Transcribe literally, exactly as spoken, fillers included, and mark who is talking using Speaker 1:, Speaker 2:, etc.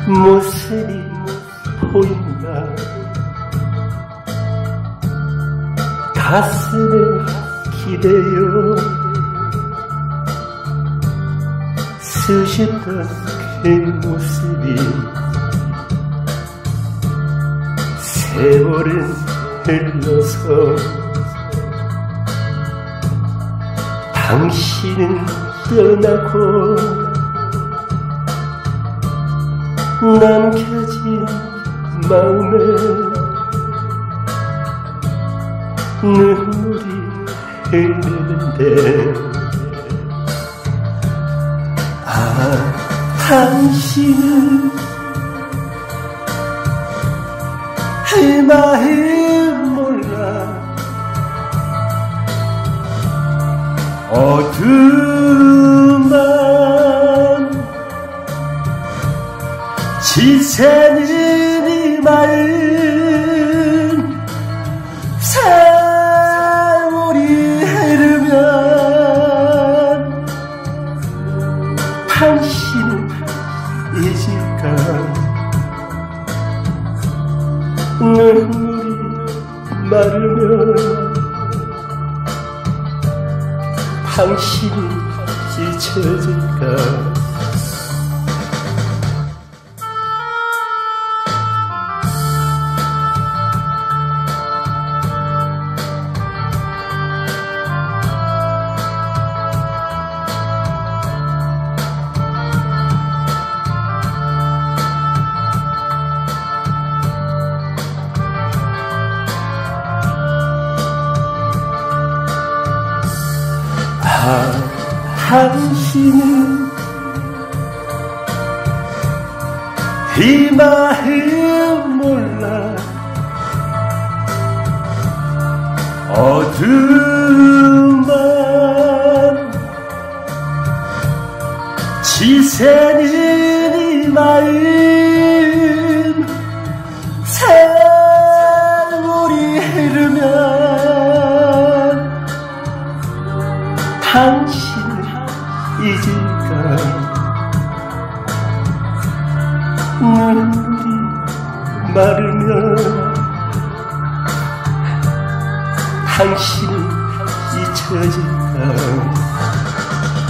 Speaker 1: 모습이 보인다. 가슴에 기대어 쓰셨던 그 모습이 세월은 흘러서 당신은 떠나고 남겨진 마음에 눈물이 흐르는데 아, 당신은 이 마음 몰라. 어둠만 지새는 이 마음 세월이 흐르면 당신은 잊을까. 눈물이 마르면 당신이 잊혀질까. 아, 당신은 이 마음 몰라. 어둠만 지새는 이 마음 세월이 흐르면 당신을 잊을까. 눈물이 마르면 당신을 잊혀질까.